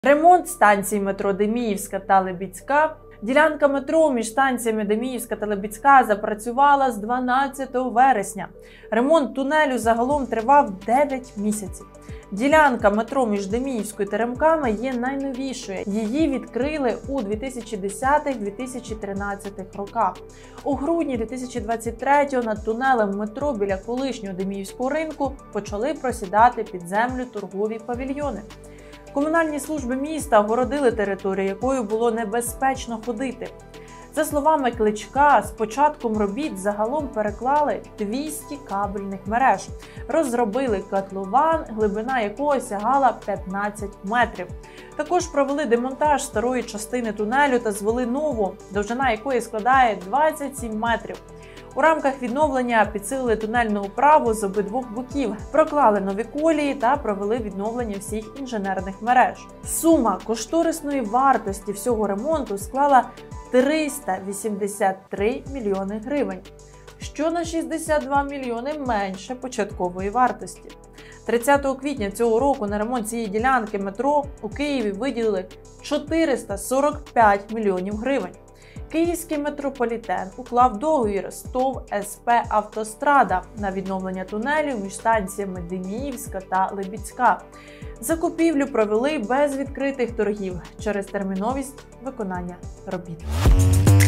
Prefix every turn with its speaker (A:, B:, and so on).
A: Ремонт станції метро Деміївська та Либідська. Ділянка метро між станціями Деміївська та Либідська запрацювала з 12 вересня. Ремонт тунелю загалом тривав 9 місяців. Ділянка метро між Деміївською та Ремками є найновішою. Її відкрили у 2010-2013 роках. У грудні 2023-го над тунелем метро біля колишнього Деміївського ринку почали просідати під землю торгові павільйони. Комунальні служби міста огородили територію, якою було небезпечно ходити. За словами Кличка, з початком робіт загалом переклали 200 кабельних мереж, розробили котлован, глибина якого сягала 15 метрів. Також провели демонтаж старої частини тунелю та звели нову, довжина якої складає 27 метрів. У рамках відновлення підсилили тунельну управу з обидвох боків, проклали нові колії та провели відновлення всіх інженерних мереж. Сума кошторисної вартості всього ремонту склала 383 мільйони гривень, що на 62 мільйони менше початкової вартості. 30 квітня цього року на ремонт цієї ділянки метро у Києві виділили 445 мільйонів гривень. Київський метрополітен уклав договір з ТОВ СП «Автострада» на відновлення тунелів між станціями Деміївська та Либідська. Закупівлю провели без відкритих торгів через терміновість виконання робіт.